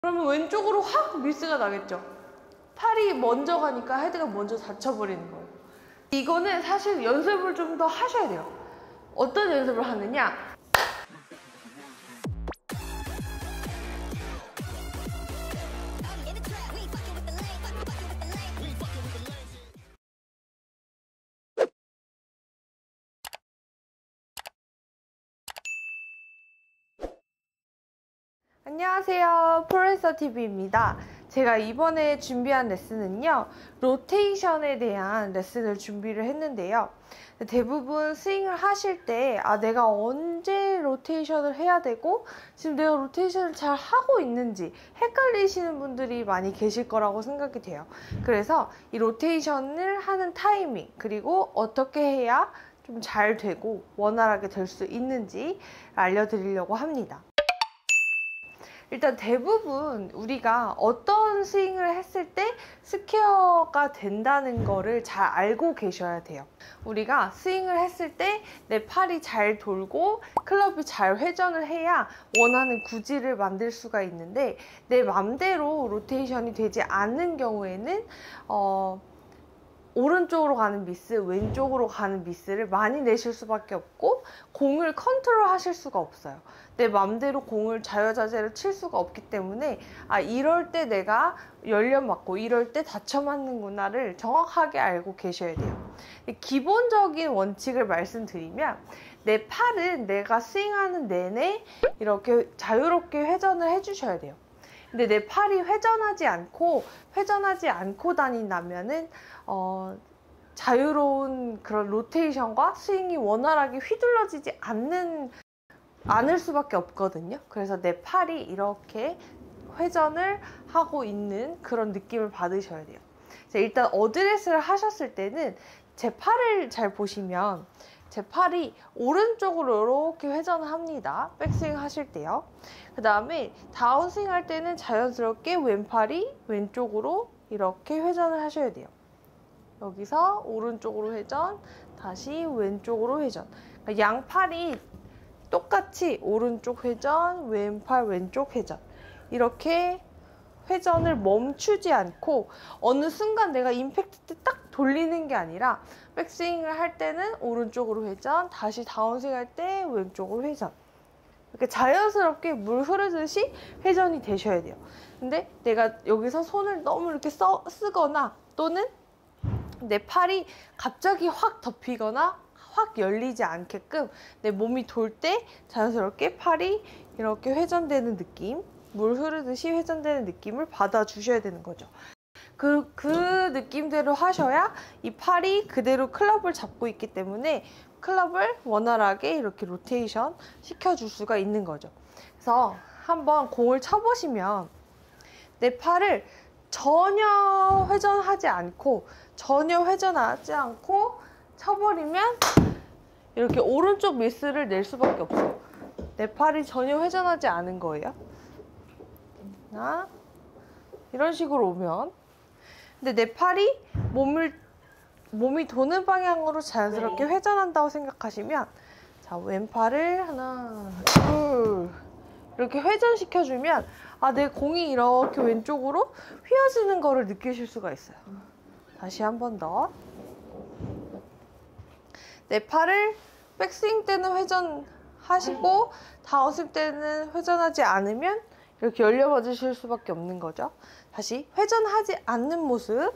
그러면 왼쪽으로 확 미스가 나겠죠. 팔이 먼저 가니까 헤드가 먼저 닫혀버리는 거예요. 이거는 사실 연습을 좀 더 하셔야 돼요. 어떤 연습을 하느냐? 안녕하세요, 프로레서TV입니다. 제가 이번에 준비한 레슨은요, 로테이션에 대한 레슨을 준비를 했는데요. 대부분 스윙을 하실 때 내가 언제 로테이션을 해야 되고 지금 내가 로테이션을 잘 하고 있는지 헷갈리시는 분들이 많이 계실 거라고 생각이 돼요. 그래서 이 로테이션을 하는 타이밍, 그리고 어떻게 해야 좀 잘 되고 원활하게 될 수 있는지 알려드리려고 합니다. 일단 대부분 우리가 어떤 스윙을 했을 때 스퀘어가 된다는 거를 잘 알고 계셔야 돼요. 우리가 스윙을 했을 때 내 팔이 잘 돌고 클럽이 잘 회전을 해야 원하는 구질을 만들 수가 있는데, 내 맘대로 로테이션이 되지 않는 경우에는 오른쪽으로 가는 미스, 왼쪽으로 가는 미스를 많이 내실 수밖에 없고 공을 컨트롤 하실 수가 없어요. 내 맘대로 공을 자유자재로 칠 수가 없기 때문에 이럴 때 내가 열려 맞고 이럴 때 닫혀 맞는구나를 정확하게 알고 계셔야 돼요. 기본적인 원칙을 말씀드리면, 내 팔은 내가 스윙하는 내내 이렇게 자유롭게 회전을 해주셔야 돼요. 근데 내 팔이 회전하지 않고 다닌다면은 자유로운 그런 로테이션과 스윙이 원활하게 휘둘러지지 않을 수밖에 없거든요. 그래서 내 팔이 이렇게 회전을 하고 있는 그런 느낌을 받으셔야 돼요. 일단 어드레스를 하셨을 때는 제 팔을 잘 보시면 제 팔이 오른쪽으로 이렇게 회전을 합니다. 백스윙 하실 때요. 그 다음에 다운스윙 할 때는 자연스럽게 왼팔이 왼쪽으로 이렇게 회전을 하셔야 돼요. 여기서 오른쪽으로 회전, 다시 왼쪽으로 회전. 그러니까 양팔이 똑같이 오른쪽 회전, 왼팔 왼쪽 회전, 이렇게 회전을 멈추지 않고 어느 순간 내가 임팩트 때 딱 돌리는 게 아니라, 백스윙을 할 때는 오른쪽으로 회전, 다시 다운스윙 할 때 왼쪽으로 회전, 이렇게 자연스럽게 물 흐르듯이 회전이 되셔야 돼요. 근데 내가 여기서 손을 너무 이렇게 쓰거나 또는 내 팔이 갑자기 확 덮이거나 확 열리지 않게끔 내 몸이 돌 때 자연스럽게 팔이 이렇게 회전되는 느낌, 물 흐르듯이 회전되는 느낌을 받아주셔야 되는 거죠. 그 느낌대로 하셔야 이 팔이 그대로 클럽을 잡고 있기 때문에 클럽을 원활하게 이렇게 로테이션 시켜줄 수가 있는 거죠. 그래서 한번 공을 쳐보시면 내 팔을 전혀 회전하지 않고 쳐버리면 이렇게 오른쪽 미스를 낼 수밖에 없어요. 내 팔이 전혀 회전하지 않은 거예요. 이런 식으로 오면, 근데 내 팔이 몸이 도는 방향으로 자연스럽게 회전한다고 생각하시면, 자, 왼팔을 하나, 둘 이렇게 회전시켜주면 내 공이 이렇게 왼쪽으로 휘어지는 거를 느끼실 수가 있어요. 다시 한 번 더. 내 팔을 백스윙 때는 회전하시고 다운스윙 때는 회전하지 않으면 이렇게 열려 맞으실 수밖에 없는 거죠. 다시 회전하지 않는 모습,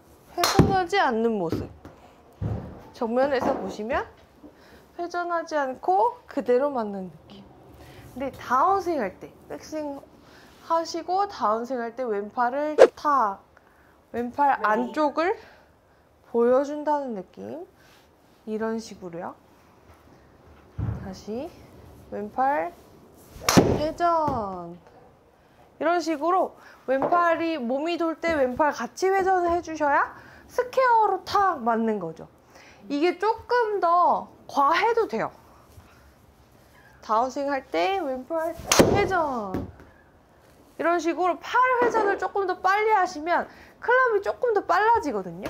정면에서 보시면 회전하지 않고 그대로 맞는 느낌. 근데 다운스윙 할 때, 백스윙 하시고 다운스윙 할 때 왼팔을 왼팔 안쪽을 보여준다는 느낌, 이런 식으로요. 다시 왼팔 회전, 이런 식으로 왼팔이 몸이 돌 때 왼팔 같이 회전을 해주셔야 스퀘어로 탁 맞는 거죠. 이게 조금 더 과해도 돼요. 다운스윙 할 때 왼팔 회전, 이런 식으로 팔 회전을 조금 더 빨리 하시면 클럽이 조금 더 빨라지거든요.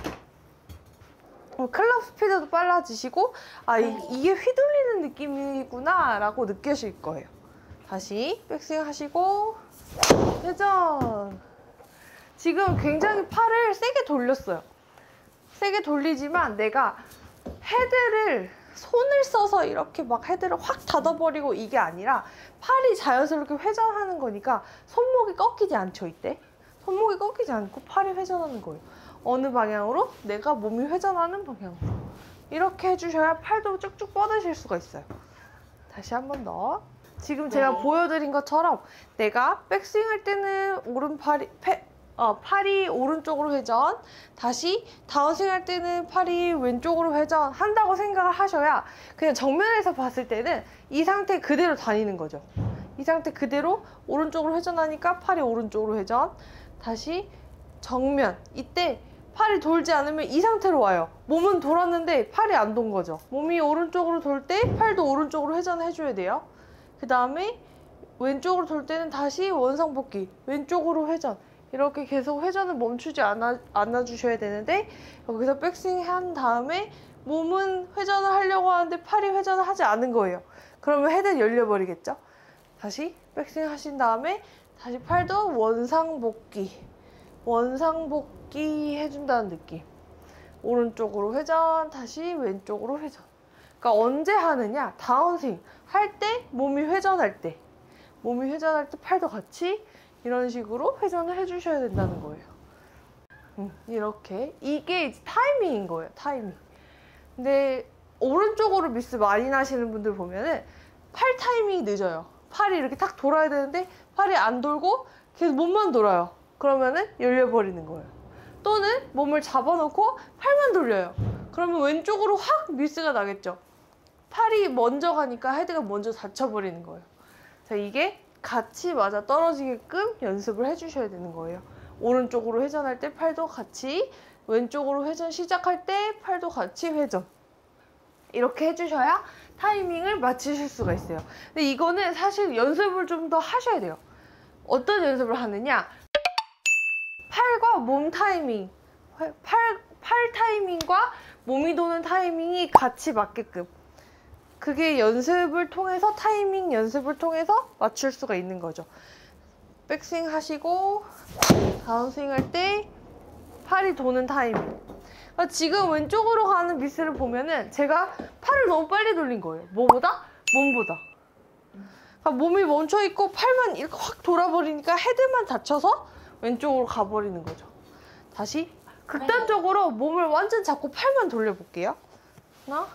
클럽 스피드도 빨라지시고 이게 휘둘리는 느낌이구나 라고 느끼실 거예요. 다시 백스윙 하시고 회전. 지금 굉장히 팔을 세게 돌렸어요. 세게 돌리지만 내가 헤드를 손을 써서 이렇게 막 헤드를 확 닫아버리고 이게 아니라 팔이 자연스럽게 회전하는 거니까 손목이 꺾이지 않죠. 이때 손목이 꺾이지 않고 팔이 회전하는 거예요. 어느 방향으로? 내가 몸이 회전하는 방향으로. 이렇게 해주셔야 팔도 쭉쭉 뻗으실 수가 있어요. 다시 한 번 더. 지금 제가 보여드린 것처럼 내가 백스윙 할 때는 팔이 오른쪽으로 회전, 다시 다운스윙 할 때는 팔이 왼쪽으로 회전 한다고 생각을 하셔야 그냥 정면에서 봤을 때는 이 상태 그대로 다니는 거죠. 이 상태 그대로 오른쪽으로 회전하니까 팔이 오른쪽으로 회전, 다시 정면. 이때 팔이 돌지 않으면 이 상태로 와요. 몸은 돌았는데 팔이 안 돈 거죠. 몸이 오른쪽으로 돌 때 팔도 오른쪽으로 회전해줘야 돼요. 그 다음에 왼쪽으로 돌 때는 다시 원상복귀, 왼쪽으로 회전. 이렇게 계속 회전을 멈추지 않아 주셔야 되는데 여기서 백스윙 한 다음에 몸은 회전을 하려고 하는데 팔이 회전을 하지 않은 거예요. 그러면 헤드는 열려버리겠죠. 다시 백스윙 하신 다음에 다시 팔도 원상복귀 해준다는 느낌. 오른쪽으로 회전, 다시 왼쪽으로 회전. 그러니까 언제 하느냐? 다운스윙 할 때, 몸이 회전할 때 팔도 같이 이런 식으로 회전을 해주셔야 된다는 거예요. 이렇게. 이게 이제 타이밍인 거예요. 타이밍. 근데 오른쪽으로 미스 많이 나시는 분들 보면은 팔 타이밍이 늦어요. 팔이 이렇게 탁 돌아야 되는데 팔이 안 돌고 계속 몸만 돌아요. 그러면은 열려버리는 거예요. 또는 몸을 잡아놓고 팔만 돌려요. 그러면 왼쪽으로 확 미스가 나겠죠. 팔이 먼저 가니까 헤드가 먼저 닫혀버리는 거예요. 자, 이게 같이 맞아 떨어지게끔 연습을 해주셔야 되는 거예요. 오른쪽으로 회전할 때 팔도 같이, 왼쪽으로 회전 시작할 때 팔도 같이 회전. 이렇게 해주셔야 타이밍을 맞추실 수가 있어요. 근데 이거는 사실 연습을 좀 더 하셔야 돼요. 어떤 연습을 하느냐? 팔과 몸 타이밍, 팔 타이밍과 몸이 도는 타이밍이 같이 맞게끔. 그게 연습을 통해서, 타이밍 연습을 통해서 맞출 수가 있는 거죠. 백스윙 하시고 다운스윙 할 때 팔이 도는 타이밍. 그러니까 지금 왼쪽으로 가는 미스를 보면은 제가 팔을 너무 빨리 돌린 거예요. 뭐보다? 몸보다. 그러니까 몸이 멈춰있고 팔만 이렇게 확 돌아버리니까 헤드만 닫혀서 왼쪽으로 가버리는 거죠. 다시 극단적으로 몸을 완전 잡고 팔만 돌려볼게요. 하나.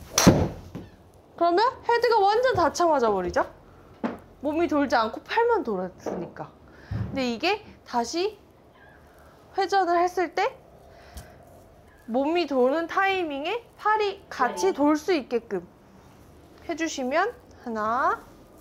그러면 헤드가 완전 닫혀맞아 버리죠? 몸이 돌지 않고 팔만 돌았으니까. 근데 이게 다시 회전을 했을 때 몸이 도는 타이밍에 팔이 같이 돌 수 있게끔 해주시면 하나,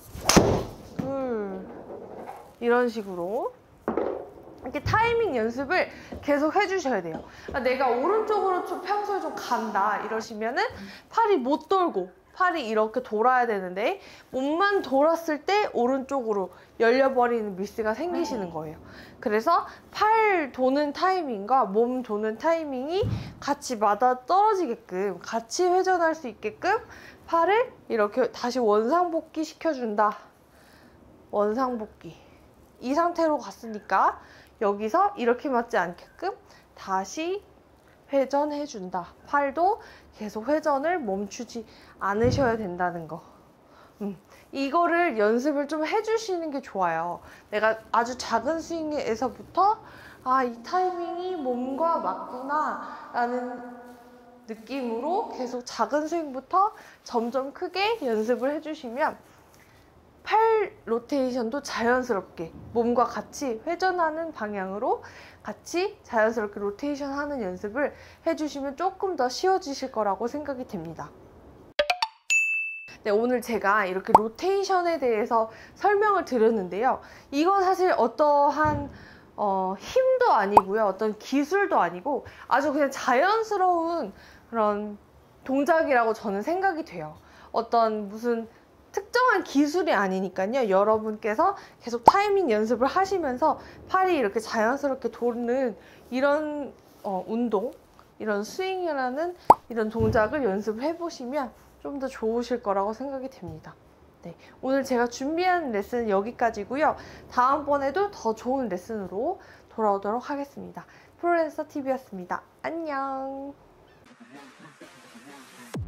둘, 이런 식으로 이렇게 타이밍 연습을 계속 해주셔야 돼요. 그러니까 내가 오른쪽으로 좀 평소에 좀 간다 이러시면은 팔이 못 돌고 팔이 이렇게 돌아야 되는데 몸만 돌았을 때 오른쪽으로 열려버리는 미스가 생기시는 거예요. 그래서 팔 도는 타이밍과 몸 도는 타이밍이 같이 맞아 떨어지게끔, 같이 회전할 수 있게끔 팔을 이렇게 다시 원상복귀 시켜준다. 원상복귀. 이 상태로 갔으니까 여기서 이렇게 맞지 않게끔 다시 회전해준다. 팔도 계속 회전을 멈추지 않으셔야 된다는 거. 이거를 연습을 좀 해주시는 게 좋아요. 내가 아주 작은 스윙에서부터 이 타이밍이 몸과 맞구나 라는 느낌으로 계속 작은 스윙부터 점점 크게 연습을 해주시면 팔 로테이션도 자연스럽게 몸과 같이 회전하는 방향으로 같이 자연스럽게 로테이션 하는 연습을 해주시면 조금 더 쉬워지실 거라고 생각이 됩니다. 네, 오늘 제가 이렇게 로테이션에 대해서 설명을 드렸는데요. 이건 사실 어떠한 힘도 아니고요. 어떤 기술도 아니고 아주 그냥 자연스러운 그런 동작이라고 저는 생각이 돼요. 어떤 무슨 특정한 기술이 아니니까요. 여러분께서 계속 타이밍 연습을 하시면서 팔이 이렇게 자연스럽게 도는 이런 운동, 이런 스윙이라는 이런 동작을 연습을 해보시면 좀 더 좋으실 거라고 생각이 됩니다. 네, 오늘 제가 준비한 레슨은 여기까지고요. 다음번에도 더 좋은 레슨으로 돌아오도록 하겠습니다. 프로랜서 TV였습니다. 안녕.